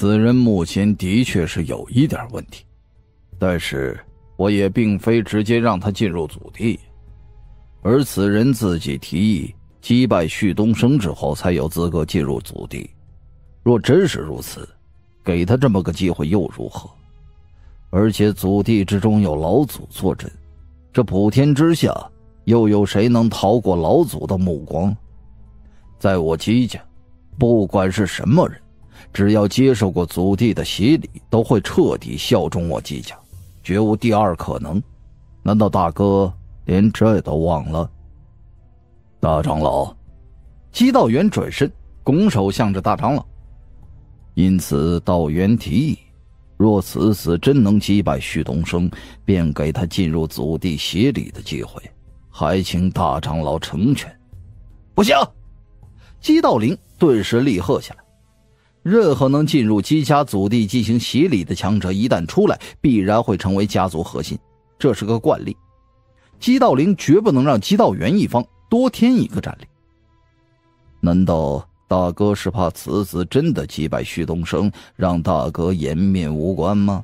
此人目前的确是有一点问题，但是我也并非直接让他进入祖地，而此人自己提议击败旭东升之后才有资格进入祖地。若真是如此，给他这么个机会又如何？而且祖地之中有老祖坐镇，这普天之下又有谁能逃过老祖的目光？在我姬家，不管是什么人，只要接受过祖地的洗礼，都会彻底效忠我姬家，绝无第二可能。难道大哥连这都忘了？大长老，姬道元转身拱手向着大长老。因此道元提议，若此次真能击败旭东升，便给他进入祖地洗礼的机会，还请大长老成全。不行！姬道陵顿时厉喝起来。任何能进入姬家祖地进行洗礼的强者，一旦出来，必然会成为家族核心，这是个惯例。姬道陵绝不能让姬道元一方多添一个战力。难道大哥是怕此次真的击败旭东升，让大哥颜面无关吗？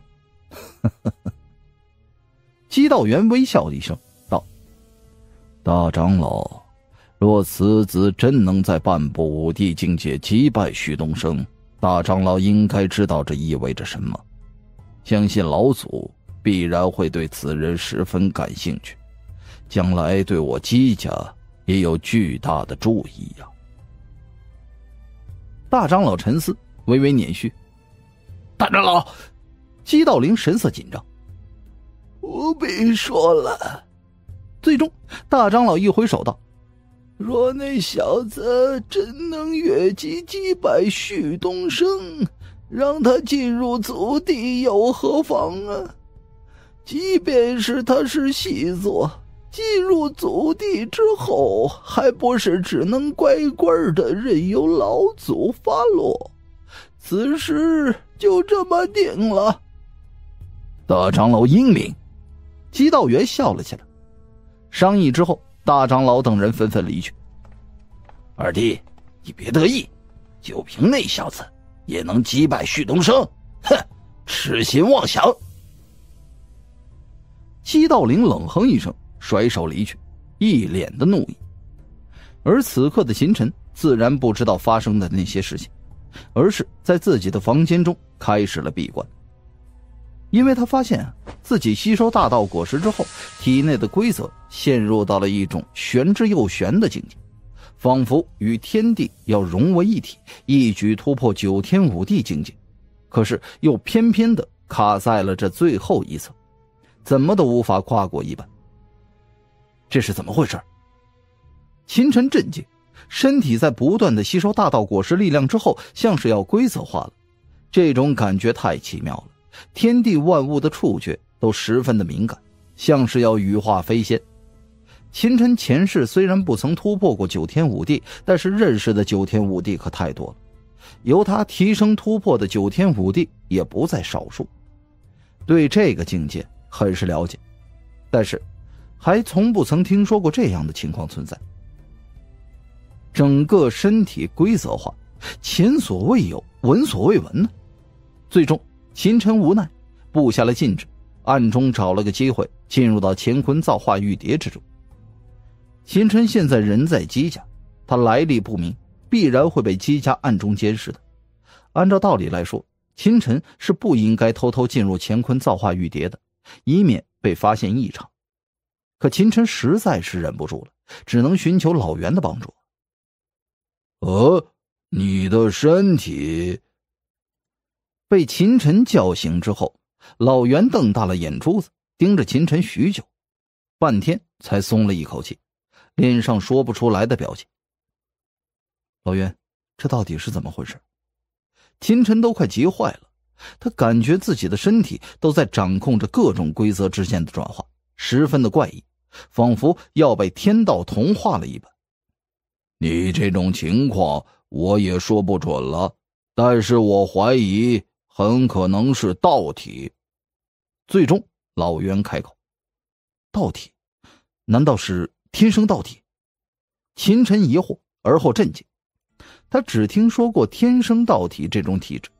姬道元微笑一声道：大长老，若此子真能在半步武帝境界击败旭东升，大长老应该知道这意味着什么。相信老祖必然会对此人十分感兴趣，将来对我姬家也有巨大的注意呀。大长老沉思，微微捻须。大长老，姬道陵神色紧张。 不必说了。 最终，大长老一挥手道： 若那小子真能越级击败旭东升，让他进入祖地又何妨啊？即便是他是细作，进入祖地之后，还不是只能乖乖的任由老祖发落？此事就这么定了。 大长老英明。姬道元笑了起来。商议之后，大长老等人纷纷离去。 二弟，你别得意，就凭那小子也能击败旭东升？哼，痴心妄想！ 姬道陵冷哼一声，甩手离去，一脸的怒意。而此刻的秦晨自然不知道发生的那些事情，而是在自己的房间中开始了闭关。因为他发现自己吸收大道果实之后，体内的规则陷入到了一种玄之又玄的境界，仿佛与天地要融为一体，一举突破九天五地境界，可是又偏偏的卡在了这最后一层，怎么都无法跨过一般。这是怎么回事？秦晨震惊，身体在不断的吸收大道果实力量之后，像是要规则化了，这种感觉太奇妙了。天地万物的触觉都十分的敏感，像是要羽化飞仙。秦晨前世虽然不曾突破过九天五地，但是认识的九天五地可太多了，由他提升突破的九天五地也不在少数，对这个境界很是了解，但是还从不曾听说过这样的情况存在。整个身体规则化，前所未有，闻所未闻呢。最终秦晨无奈布下了禁制，暗中找了个机会进入到乾坤造化玉蝶之中。秦晨现在人在姬家，他来历不明，必然会被姬家暗中监视的。按照道理来说，秦晨是不应该偷偷进入乾坤造化玉蝶的，以免被发现异常。可秦晨实在是忍不住了，只能寻求老袁的帮助。 你的身体…… 被秦晨叫醒之后，老袁瞪大了眼珠子，盯着秦晨许久，半天才松了一口气，脸上说不出来的表情。老袁，这到底是怎么回事？秦晨都快急坏了，他感觉自己的身体都在掌控着各种规则之间的转化，十分的怪异，仿佛要被天道同化了一般。 你这种情况我也说不准了，但是我怀疑很可能是道体。 最终老袁开口：道体？难道是天生道体？秦晨疑惑，而后震惊。他只听说过天生道体这种体质，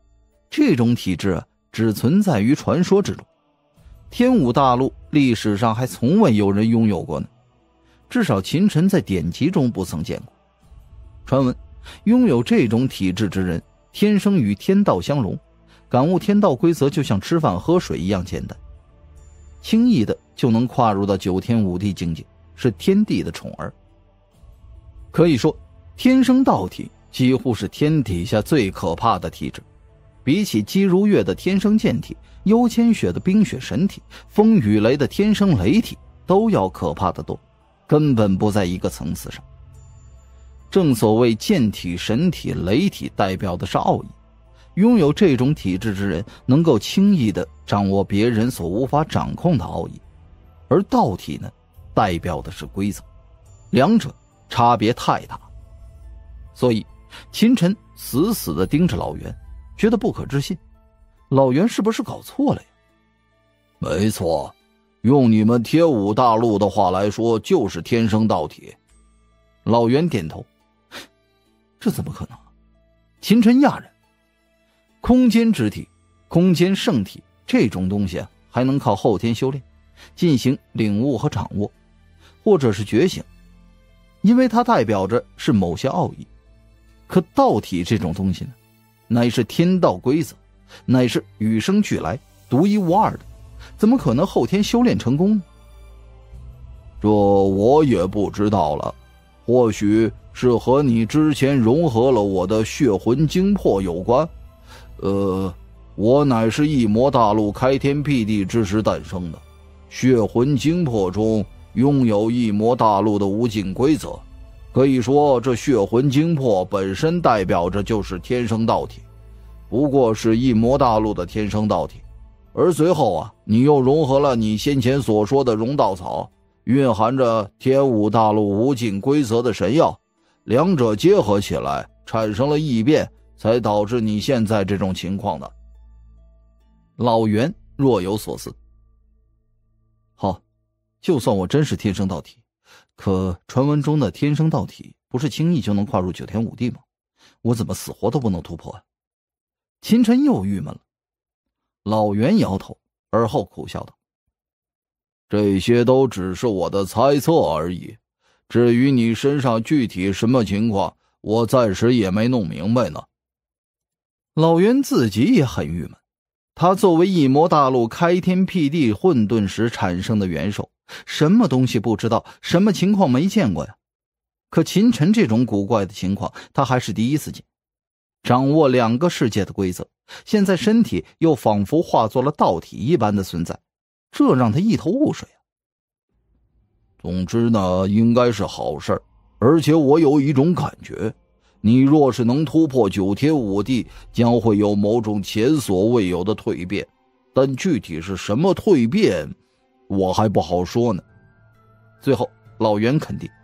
这种体质啊，只存在于传说之中。天武大陆历史上还从未有人拥有过呢，至少秦晨在典籍中不曾见过。传闻拥有这种体质之人，天生与天道相融，感悟天道规则就像吃饭喝水一样简单，轻易的就能跨入到九天五地境界，是天地的宠儿。可以说，天生道体几乎是天底下最可怕的体质，比起姬如月的天生剑体、幽千雪的冰雪神体、风雨雷的天生雷体都要可怕得多，根本不在一个层次上。正所谓剑体、神体、雷体代表的是奥义，拥有这种体质之人能够轻易地掌握别人所无法掌控的奥义，而道体呢，代表的是规则，两者差别太大。所以秦晨死死地盯着老袁，觉得不可置信，老袁是不是搞错了呀？ 没错，用你们天武大陆的话来说，就是天生道体。 老袁点头。这怎么可能？秦晨讶然，空间之体、空间圣体这种东西啊，还能靠后天修炼进行领悟和掌握，或者是觉醒，因为它代表着是某些奥义。可道体这种东西呢，乃是天道规则，乃是与生俱来、独一无二的，怎么可能后天修炼成功呢？ 这我也不知道了，或许是和你之前融合了我的血魂精魄有关。我乃是异魔大陆开天辟地之时诞生的，血魂精魄中拥有异魔大陆的无尽规则，可以说这血魂精魄本身代表着就是天生道体，不过是异魔大陆的天生道体。而随后啊，你又融合了你先前所说的溶道草，蕴含着天武大陆无尽规则的神药，两者结合起来产生了异变，才导致你现在这种情况的。 老袁若有所思。好，就算我真是天生道体，可传闻中的天生道体不是轻易就能跨入九天五地吗？我怎么死活都不能突破啊？秦晨又郁闷了。老袁摇头，而后苦笑道： 这些都只是我的猜测而已，至于你身上具体什么情况，我暂时也没弄明白呢。 老袁自己也很郁闷，他作为异魔大陆开天辟地混沌时产生的元首，什么东西不知道，什么情况没见过呀？可秦晨这种古怪的情况，他还是第一次见。掌握两个世界的规则，现在身体又仿佛化作了道体一般的存在，这让他一头雾水啊。 总之呢，应该是好事，而且我有一种感觉，你若是能突破九天五地，将会有某种前所未有的蜕变，但具体是什么蜕变，我还不好说呢。 最后老袁肯定：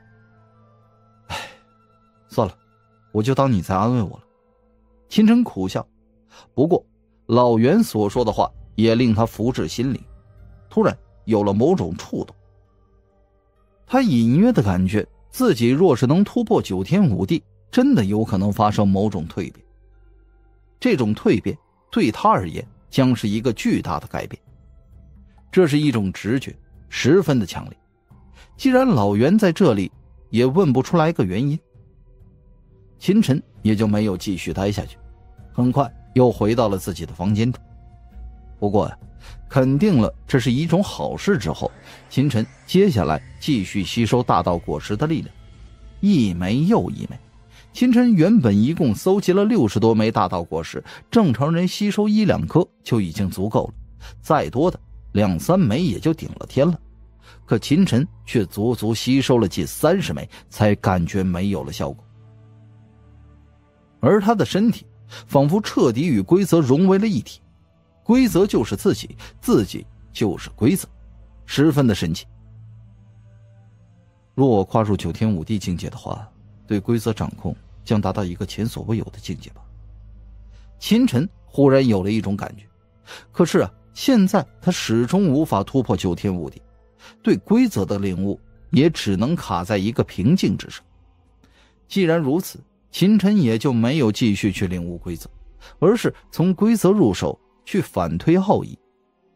算了，我就当你在安慰我了。秦晨苦笑，不过老袁所说的话也令他福至心灵，突然有了某种触动。他隐约的感觉自己若是能突破九天五地，真的有可能发生某种蜕变。这种蜕变对他而言将是一个巨大的改变，这是一种直觉，十分的强烈。既然老袁在这里也问不出来个原因，秦晨也就没有继续待下去，很快又回到了自己的房间中。不过肯定了这是一种好事之后，秦晨接下来继续吸收大道果实的力量，一枚又一枚。秦晨原本一共搜集了60多枚大道果实，正常人吸收1-2颗就已经足够了，再多的2-3枚也就顶了天了。可秦晨却足足吸收了近30枚，才感觉没有了效果。而他的身体仿佛彻底与规则融为了一体，规则就是自己，自己就是规则，十分的神奇。若我跨入九天五地境界的话，对规则掌控将达到一个前所未有的境界吧。秦晨忽然有了一种感觉，可是现在他始终无法突破九天五地，对规则的领悟也只能卡在一个瓶颈之上。既然如此，秦晨也就没有继续去领悟规则， 而是从规则入手去反推奥义，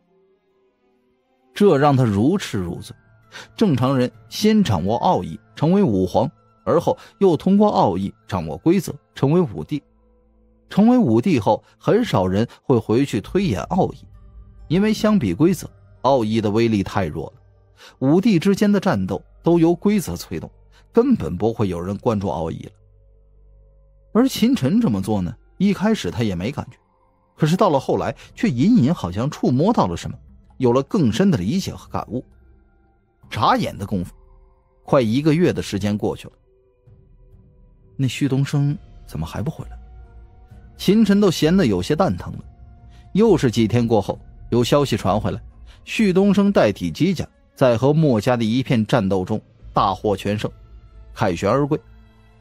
这让他如痴如醉。正常人先掌握奥义成为武皇，而后又通过奥义掌握规则成为武帝。成为武帝后，很少人会回去推演奥义，因为相比规则，奥义的威力太弱了。武帝之间的战斗都由规则催动，根本不会有人关注奥义了。而秦晨这么做呢，一开始他也没感觉，可是到了后来却隐隐好像触摸到了什么，有了更深的理解和感悟。眨眼的功夫，快1个月的时间过去了，那旭东升怎么还不回来？秦晨都闲得有些蛋疼了。又是几天过后，有消息传回来，旭东升代替姬家在和墨家的一片战斗中大获全胜，凯旋而归。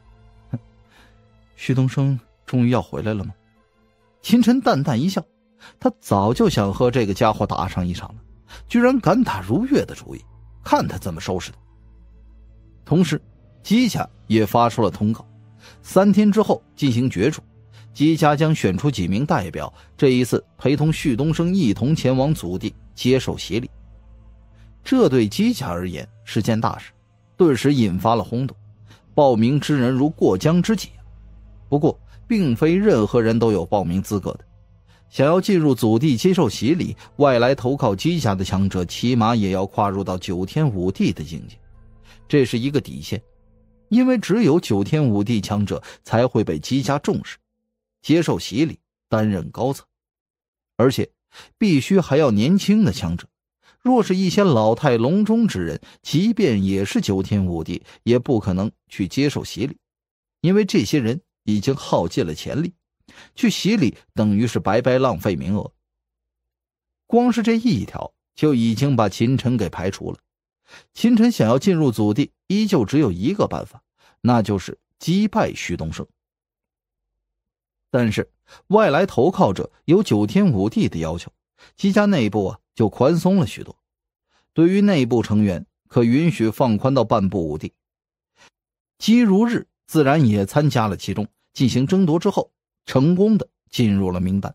旭东升终于要回来了吗？秦晨淡淡一笑，他早就想和这个家伙打上一场了，居然敢打如月的主意，看他怎么收拾他。同时姬家也发出了通告，3天之后进行角逐，姬家将选出几名代表，这一次陪同旭东升一同前往祖地接受洗礼。这对姬家而言是件大事，顿时引发了轰动，报名之人如过江之鲫。不过并非任何人都有报名资格的，想要进入祖地接受洗礼，外来投靠姬家的强者起码也要跨入到9天武帝的境界，这是一个底线，因为只有9天武帝强者才会被姬家重视，接受洗礼，担任高层，而且必须还要年轻的强者。若是一些老态龙钟之人，即便也是9天武帝，也不可能去接受洗礼，因为这些人已经耗尽了潜力，去洗礼等于是白白浪费名额。光是这一条就已经把秦晨给排除了。秦晨想要进入祖地，依旧只有一个办法，那就是击败旭东升。但是外来投靠者有9天武帝的要求，姬家内部就宽松了许多，对于内部成员可允许放宽到半步武帝。姬如日自然也参加了其中，进行争夺之后，成功的进入了名单。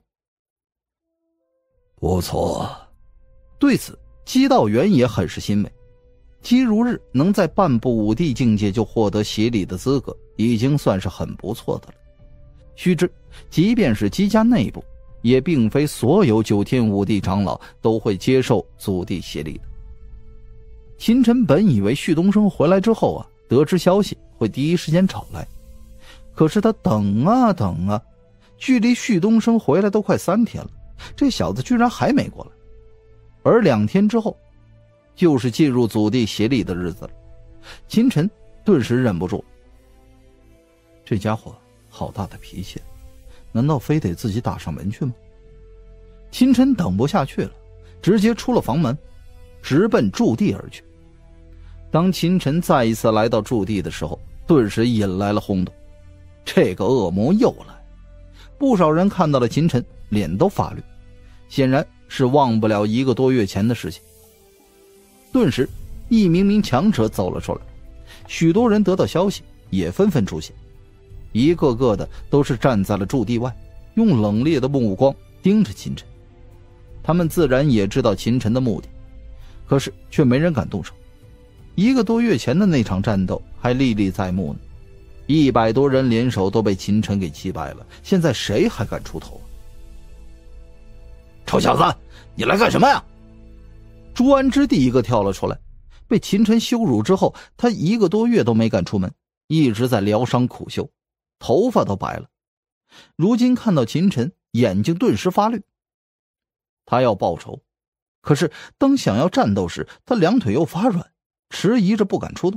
不错。 对此姬道元也很是欣慰，姬如日能在半步武帝境界就获得洗礼的资格，已经算是很不错的了。须知即便是姬家内部，也并非所有9天武帝长老都会接受祖地洗礼的。秦晨本以为旭东升回来之后得知消息会第一时间找来，可是他等啊等啊，距离旭东升回来都快3天了，这小子居然还没过来。而2天之后就是进入祖地洗礼的日子了，秦晨顿时忍不住，这家伙好大的脾气，难道非得自己打上门去吗？秦晨等不下去了，直接出了房门，直奔驻地而去。当秦晨再一次来到驻地的时候，顿时引来了轰动。这个恶魔又来，不少人看到了秦晨，脸都发绿，显然是忘不了1个多月前的事情。顿时一名名强者走了出来，许多人得到消息也纷纷出现，一个个的都是站在了驻地外，用冷冽的目光盯着秦晨。他们自然也知道秦晨的目的，可是却没人敢动手。1个多月前的那场战斗还历历在目呢，100多人联手都被秦晨给击败了，现在谁还敢出头？ 臭小子，你来干什么呀？ 朱安之第一个跳了出来，被秦晨羞辱之后，他1个多月都没敢出门，一直在疗伤苦修，头发都白了。如今看到秦晨，眼睛顿时发绿。他要报仇，可是当想要战斗时，他2腿又发软，迟疑着不敢出动。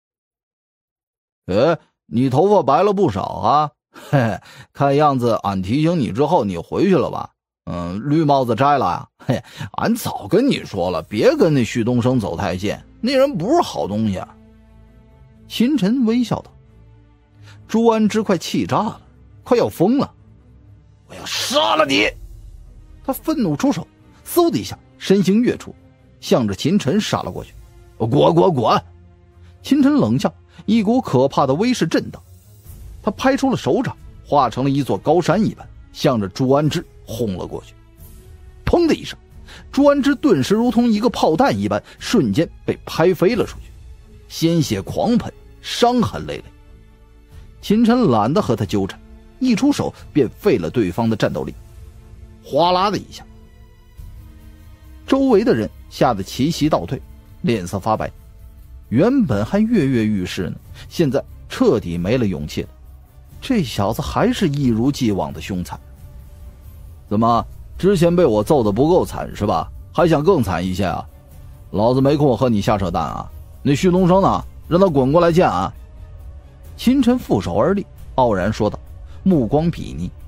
你头发白了不少啊，嘿嘿，看样子俺提醒你之后你回去了吧？绿帽子摘了啊？嘿，俺早跟你说了，别跟那旭东升走太近，那人不是好东西啊。 秦晨微笑道。朱安之快气炸了，快要疯了。 我要杀了你！ 他愤怒出手，嗖的一下身形跃出，向着秦晨杀了过去。 滚！ 秦晨冷笑，一股可怕的威势震荡，他拍出了手掌，化成了一座高山一般， 向着朱安之轰了过去。砰的一声，朱安之顿时如同一个炮弹一般，瞬间被拍飞了出去，鲜血狂喷，伤痕累累。秦晨懒得和他纠缠，一出手便废了对方的战斗力。哗啦的一下，周围的人吓得齐齐倒退，脸色发白。原本还跃跃欲试呢，现在彻底没了勇气了。这小子还是一如既往的凶残。怎么，之前被我揍得不够惨是吧？还想更惨一些啊？老子没空和你瞎扯淡啊！那旭东升呢？让他滚过来见啊！秦晨负手而立，傲然说道，目光睥睨。